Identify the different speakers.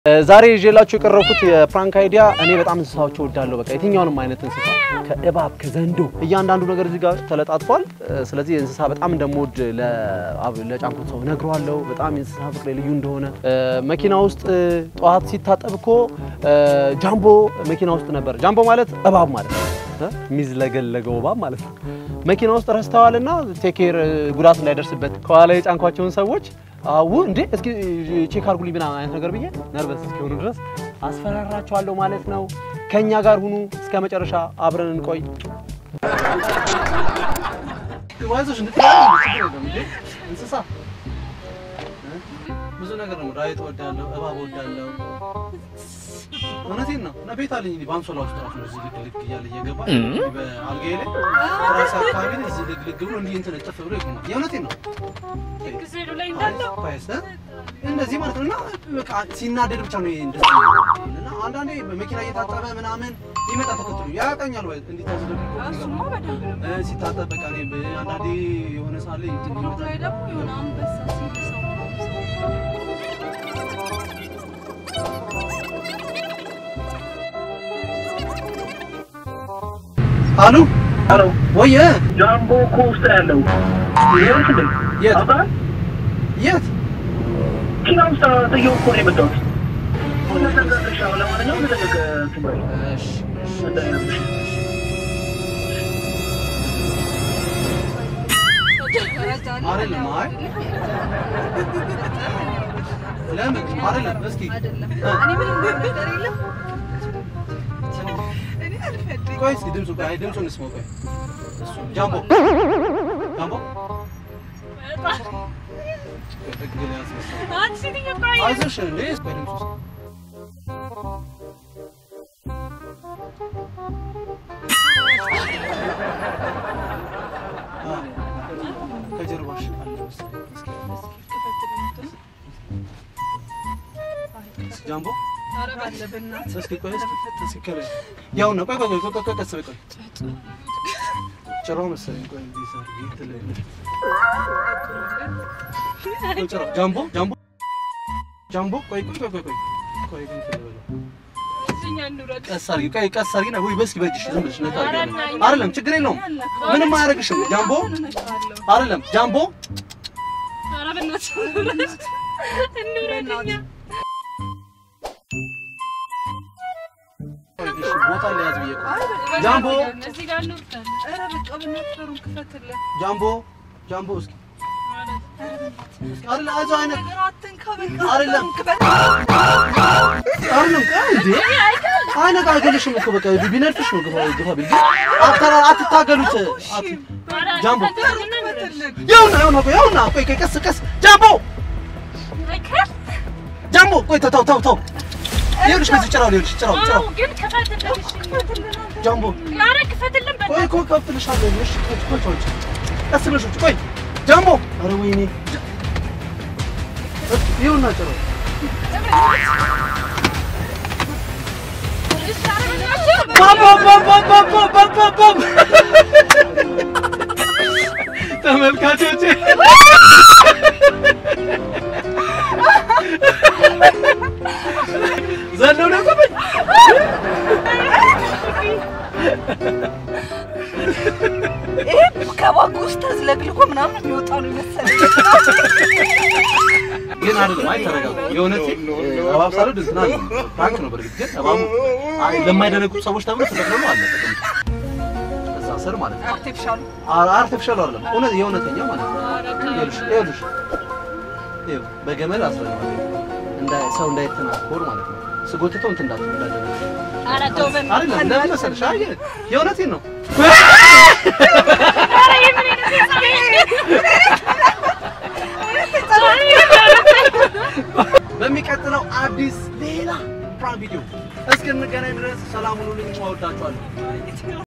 Speaker 1: ዛሬ ይዤላችሁ የቀረብኩት የፕራንክ አይዲያ እኔ በጣም እንስሳዎች እወዳለሁ በቃ የትኛውንም አይነት እንስሳ ከእባብ ከዘንዶ እያንዳንዱ ነገር እዚህ ጋር ተለጣጥፏል ስለዚህ እንስሳ በጣም እንደምወድ ለጫንኩት ሰው ነግሯለሁ በጣም እንስሳ ፍቅሬ ልዩ እንደሆነ መኪና ውስጥ ጧት ሲታጠብኮ ጃምቦ መኪና ውስጥ ነበር ጃምቦ ማለት እባብ ማለት ነው ሚዝለገለገው እባብ ማለት ነው መኪና ውስጥ ረስተዋልና ቴኬር ጉዳት እንዳይደርስበት ከኋላ የጫንኳቸውን ሰዎች አው እንዴ እስኪ ቼክ አርጉልኝ ብና አይነት ነገር ብዬ ነርቨስ እስኪሆኑ ድረስ አስፈራራቸዋለሁ ማለት ነው ከኛ ጋር ሁኑ እስከ መጨረሻ አብረን እንቆይ ዋይዞሽ እንስሳ ብዙ ነገር ነው ዳይት ወዳለው እባብ ወዳለው እውነቴን ነው እና ቤት አለኝ ባንሶላ ውስጥ ራሱ እዚህ ልክ ይያለ እየገባ በአልጋዬ ላይ ራስ አካባቢ እዚህ ልክ ብሎ እንዲህ እንትን ጥፍ ብሎ ይቆማል የእውነቴን ነው ግዜሉ ላይ እንዳለው ፓይስ እንደዚህ ማለት ነውና በቃ ሲናደድ ብቻ ነው እንደዚህ እና አንዳንዴ በመኪና እየታጠበ ምናምን ይመጣ ተከትሎ ያቀኛል ወይ እንዴ ታስደርጉ እሱማ በደንብ ሲታጠብ በቃ ነው አንዳንዴ የሆነ ሳለ ይጥልኝ ደግሞ የሆነ አንበሳ ሲሰው አሉ አሎ ወይ
Speaker 2: ጃምቦ ኮስት ያለው
Speaker 1: የት
Speaker 2: ኪናውስ ተየው እኮ ነው የመጣሁት ወለተጋሻው ለማንኛውም ተደረገ ትምራይ እሺ
Speaker 1: አይደለም አይ ለምን አይደለም እስኪ እኔ ምንም ነገር የለም ቆይ እስኪ ድምፁን እንስማው ቆይ እሱ ጃምቦ አይዞሽ እንዴ ድምፁ ከጀርባሽ አለ እስኪ ጃምቦ አረባለብና እስኪ ቆይ እስኪ ከለ ያው ነው ቆይ ቀስ በይ ጭራው መሰለኝ ቆይ ዲሳር ይተለኝ ጃምቦ ቆይ ግን ተለበለ እኛ እንውረድ ቀሳሪ ነው ወይ በስኪ በጅሽ ዝም ብለሽ ነጣ አይደለም ችግር የለውም ምንም አያረግሽም ጃምቦ አይደለም ጃምቦ አረበናት እንውረድኛ ቦታ ላይ ያዝ ብዬ ጃምቦ እዚህ ጋር ነው ኧረ በቃ በእናትህ ክፈትልህ ጃምቦ እስኪ አላ አዛ አይነት አይደለም እንዴ አይነት አገልሽም እኮ በቃ ቢነርፍሽ ነው ግፋ ቢል አትታገሉት ጃምቦ ያውና ቆይ ቀስ ጃምቦ ቆይ ተው ይኸውልሽ ከዚህ ጭራው ግን ከፈትልሽ ጃምቦ ያረ ከፈትልን ቆይ ከፍልሻለሁ እሺ ቆይ ቀስ ብለሽ ቆይ ጃምቦ አረ ወይኔ ይኸውና ጭራው ባባ ተመልካቾቼ ዘለው ነው ቆይ ከባጉስ ተዝለግልኮ ምናምን የሚወጣው ነው መሰለኝ ግን አይደለም አይተረጋጋ የሆነቴ እባብ ሳለ ድንትና ታንክ ነው በርግጥ ግን እባብ ለማይደነቁ ሰዎች ተብሎ ተጠቅመው አለ እዛ ስር ማለት ነው አርቲፊሻል አይደለም እውነት የሆነተኛ ማለት ነው ይኸውልሽ በገመድ አስረኛው ሰው እንዳይተናኮር ማለት ነው ስጎትተው እንትን እንዳትደረግ አራተው አይደለም ለምን መሰለሽ አይ የእውነቴን ነው አረ የምን በሚቀጥለው አዲስ ሌላ ፕራንክ ቪዲዮ እስከ እንገናኝ ድረስ ሰላም ሁኑልኝ ወዳችኋለሁ